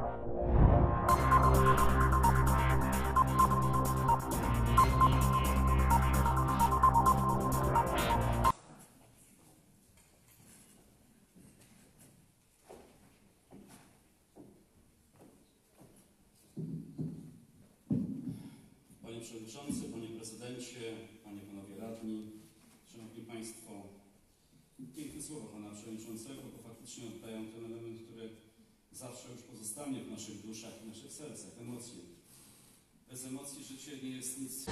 Panie Przewodniczący, Panie Prezydencie, Panie, Panowie Radni, Szanowni Państwo, piękne słowa Pana Przewodniczącego, bo faktycznie oddają ten element, który zawsze już pozostanie w naszych duszach i naszych sercach, emocje. Bez emocji życie nie jest nic.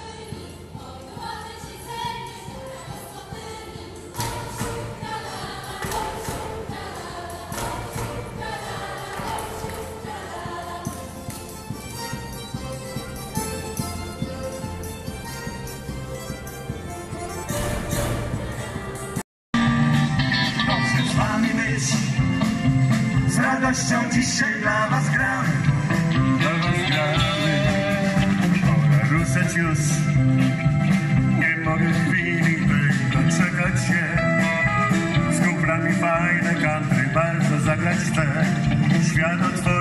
Z radością dzisiaj dla was gramy. Dla was gramy. Pora ruszać już. Nie mogę chwili tej doczekać się. Z kumplami fajne country bardzo zagrać chcę. Świat otworzy.